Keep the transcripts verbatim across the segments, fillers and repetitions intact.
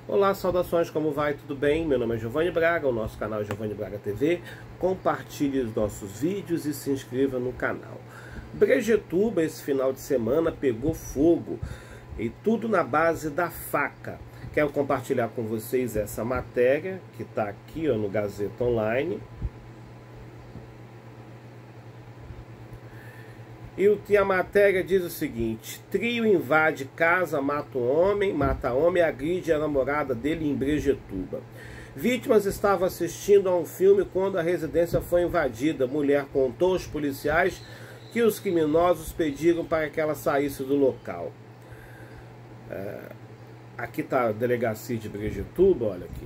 Olá, saudações, como vai? Tudo bem? Meu nome é Giovanni Braga, o nosso canal é Giovanni Braga T V. Compartilhe os nossos vídeos e se inscreva no canal. Brejetuba, esse final de semana, pegou fogo e tudo na base da faca. Quero compartilhar com vocês essa matéria que está aqui ó, no Gazeta Online. E a matéria diz o seguinte: trio invade casa, mata um homem, mata homem e agride a namorada dele em Brejetuba. Vítimas estavam assistindo a um filme quando a residência foi invadida. Mulher contou aos policiais que os criminosos pediram para que ela saísse do local. É, aqui está a delegacia de Brejetuba, olha aqui,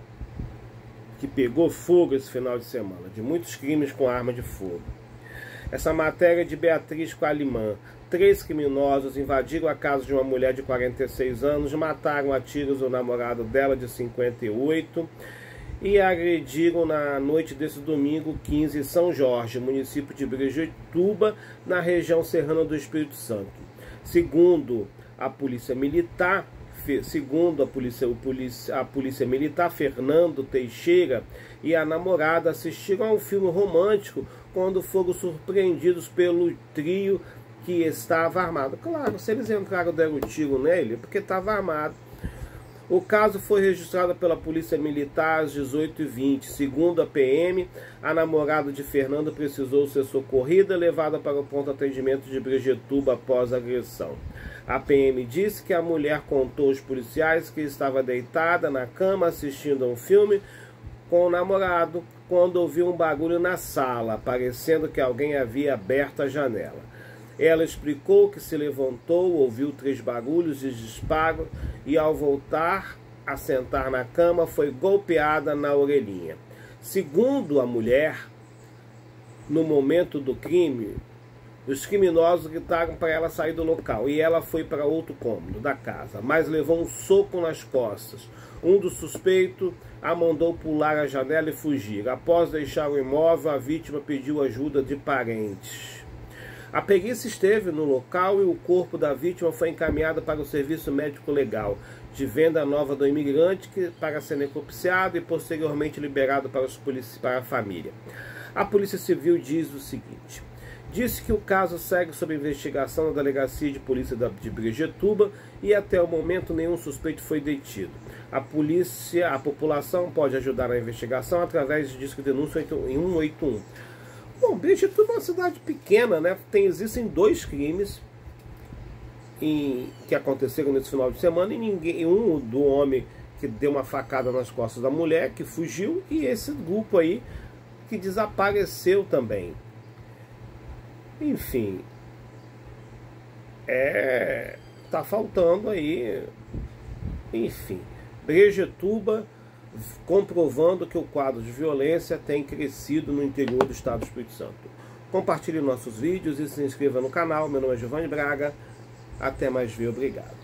que pegou fogo esse final de semana, de muitos crimes com arma de fogo. Essa matéria é de Beatriz Qualimã. Três criminosos invadiram a casa de uma mulher de quarenta e seis anos, mataram a tiros o namorado dela de cinquenta e oito e agrediram na noite desse domingo quinze em São Jorge, município de Brejetuba, na região serrana do Espírito Santo. Segundo a polícia militar, Segundo a polícia, o polícia, a polícia militar, Fernando Teixeira e a namorada assistiram a um filme romântico quando foram surpreendidos pelo trio que estava armado. Claro, se eles entraram e deram tiro nele, porque estava armado. O caso foi registrado pela polícia militar às dezoito e vinte. Segundo a P M, a namorada de Fernando precisou ser socorrida e levada para o pronto atendimento de Brejetuba após a agressão. A P M disse que a mulher contou aos policiais que estava deitada na cama assistindo a um filme com o namorado quando ouviu um barulho na sala, parecendo que alguém havia aberto a janela. Ela explicou que se levantou, ouviu três barulhos de disparo e, ao voltar a sentar na cama, foi golpeada na orelhinha. Segundo a mulher, no momento do crime, os criminosos gritaram para ela sair do local e ela foi para outro cômodo da casa, mas levou um soco nas costas. Um dos suspeitos a mandou pular a janela e fugir. Após deixar o imóvel, a vítima pediu ajuda de parentes. A perícia esteve no local e o corpo da vítima foi encaminhado para o Serviço Médico Legal de Venda Nova do Imigrante para ser necropsiado e posteriormente liberado para, os polici... para a família. A Polícia Civil diz o seguinte: disse que o caso segue sob investigação na Delegacia de Polícia de Brejetuba e até o momento nenhum suspeito foi detido. A polícia, a população pode ajudar na investigação através de disco de denúncia em um oito um. Bom, Brejetuba é uma cidade pequena, né? Tem, existem dois crimes em, que aconteceram nesse final de semana e ninguém, um do homem que deu uma facada nas costas da mulher, que fugiu, e esse grupo aí que desapareceu também. Enfim, é, tá faltando aí, enfim, Brejetuba comprovando que o quadro de violência tem crescido no interior do estado do Espírito Santo. Compartilhe nossos vídeos e se inscreva no canal. Meu nome é Giovanni Braga. Até mais ver. Obrigado.